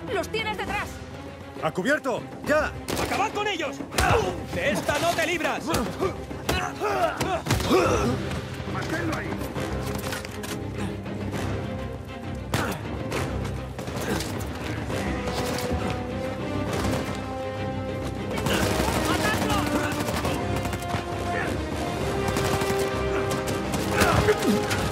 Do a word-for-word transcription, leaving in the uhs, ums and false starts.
¡Los tienes detrás! ¡A cubierto! ¡Ya! ¡Acabad con ellos! ¡De esta no te libras! ¡Manténlo ahí! ¡Matadlo!